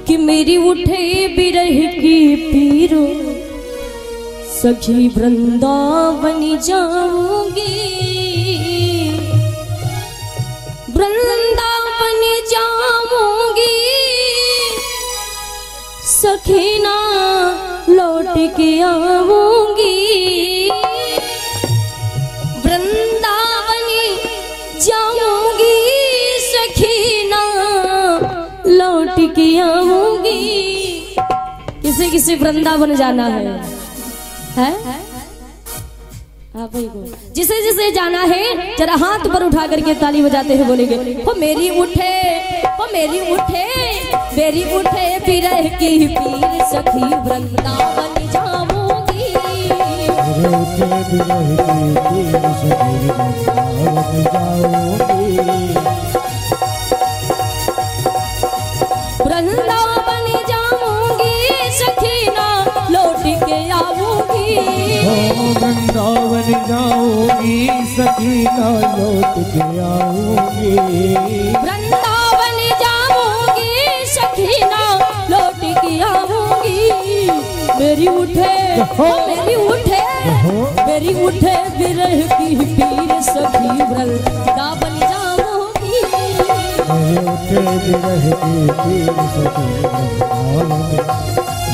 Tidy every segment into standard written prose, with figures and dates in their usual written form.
कि मेरी उठे बिरह की पीरो सखी वृंदावन जाऊंगी, वृंदावन जाऊंगी सखी ना लौट के आऊंगी, वृंदावन जाऊंगी सखी ना लौट के आऊंगी। किसे किसे वृंदावन जाना है? हाँ भाई को जिसे जिसे जाना है जरा हाथ पर उठा करके ताली बजाते हैं बोलेंगे हो मेरी उठे, हो मेरी उठे, मेरी उठे बिरह की पीर सखी वृंदावन जाऊंगी, मेरे उठे बिरह की पीर सखी वृंदावन जाऊंगी, वृंदावन जाऊंगी सखी ना लौट के आऊंगी, वृंदावन जाऊंगी सखी ना लौट के आऊंगी, वृंदावन जाऊंगी सखी ना लौट के आऊंगी। मेरी उठे, मेरी उठे, मेरी उठे बिरह की पीर सखी वृंदावन जाऊंगी, मेरे उठे बिरह की पीर सखी वृंदावन।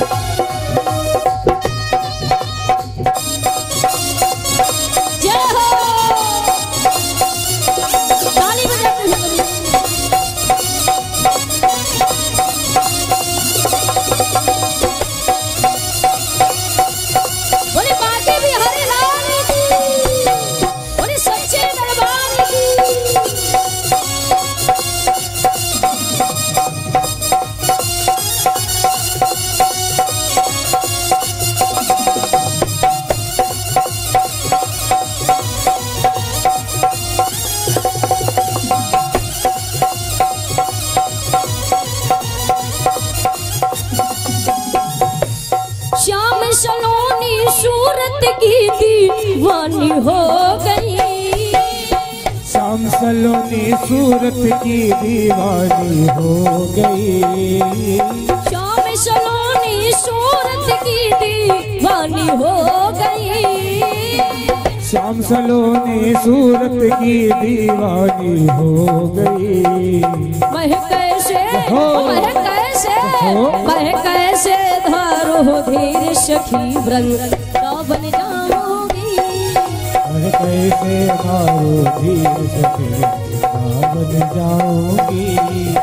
दीवानी हो गई, शाम सलोनी सूरत की दीवानी हो गई, शाम सलोनी सूरत की दीवानी हो गई, शाम सलोनी सूरत की दीवानी हो गई। मैं कैसे, मैं कैसे, मैं कैसे धारो धीर सखी वृंदावन जाऊंगी, मैं कैसे धारो धीर सखी वृंदावन जाऊंगी,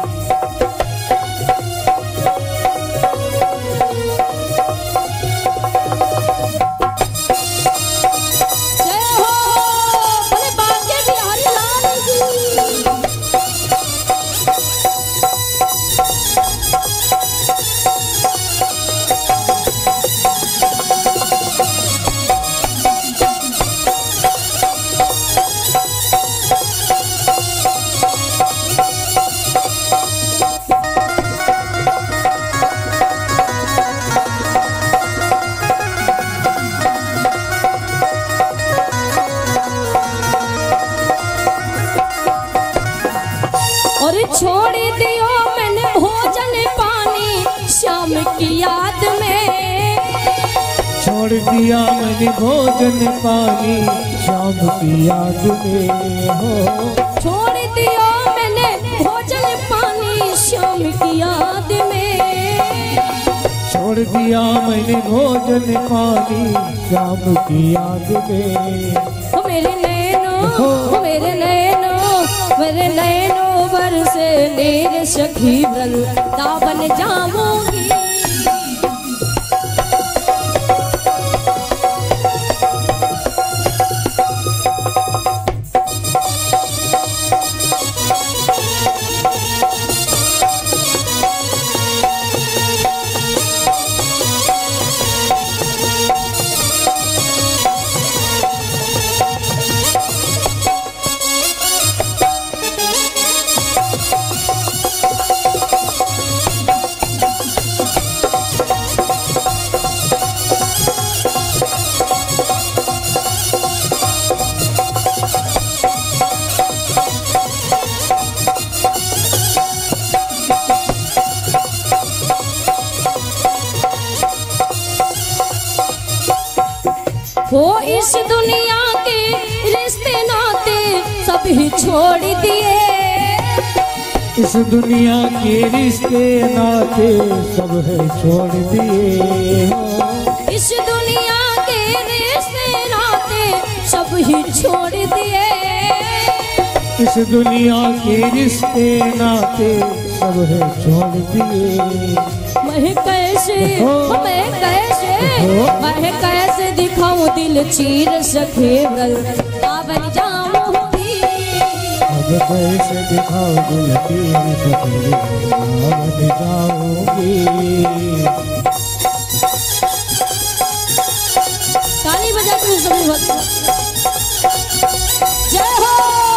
छोड़ दियो मैंने भोजन पानी शाम की याद में, छोड़ दिया मैंने भोजन पानी शाम की याद में, हो छोड़ दिया मैंने भोजन पानी शाम की याद में, छोड़ दिया मैंने भोजन पानी शाम की याद में। मेरे नैनो, मेरे नैनो, मेरे नैनो बरसे नीर सखी वृंदावन जाऊंगी, हो इस दुनिया के रिश्ते नाते सब ही छोड़ दिए। इस दुनिया के रिश्ते नाते सब है छोड़ दिए। इस दुनिया के रिश्ते नाते सब ही छोड़ दिए। इस दुनिया के रिश्ते नाते सब है छोड़ दिए। मैं कैसे दिखाऊं दिल चीर सखे बन जाऊंगी। अब कैसे दिखाऊं दिल चीर सखे बन जाऊंगी। ताली बजाते हैं सभी भक्त। जय हो।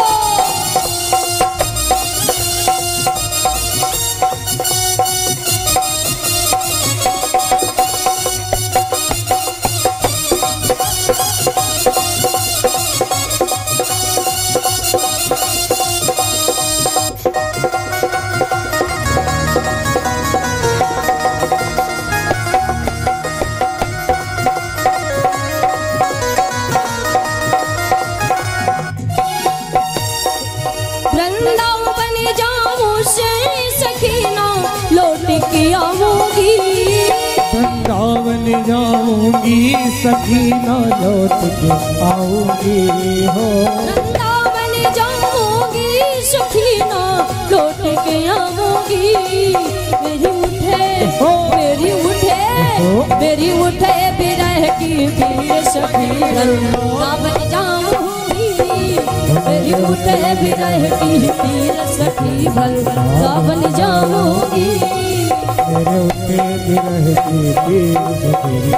वृंदावन जाऊं से सखीना लौट के आऊंगी। वृंदावन जाऊंगी सखीना लौट के आऊंगी। हो वृंदावन जाऊंगी सखीना लौट के आऊंगी। मेरी उठे बिरह की पीर सखी वृंदावन जाऊंगी। मेरी उठे बिरह की पीर सखी वृंदावन जाऊंगी। मेरे उठे बिरह की पीर सखी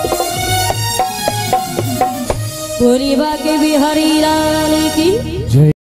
पूरी बाकी बिहारी रानी की।